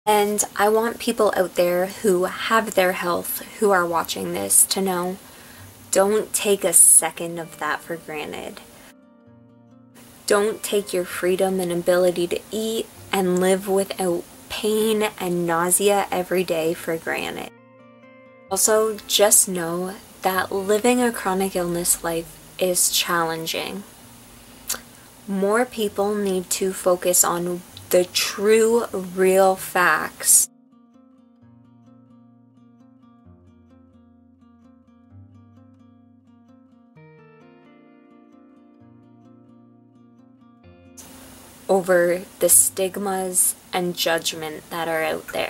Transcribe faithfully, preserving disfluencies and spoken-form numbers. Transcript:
And I want people out there who have their health, who are watching this, to know, don't take a second of that for granted. Don't take your freedom and ability to eat and live without pain and nausea every day for granted. Also, just know that living a chronic illness life is challenging. More people need to focus on the true, real facts. Over the stigmas and judgment that are out there.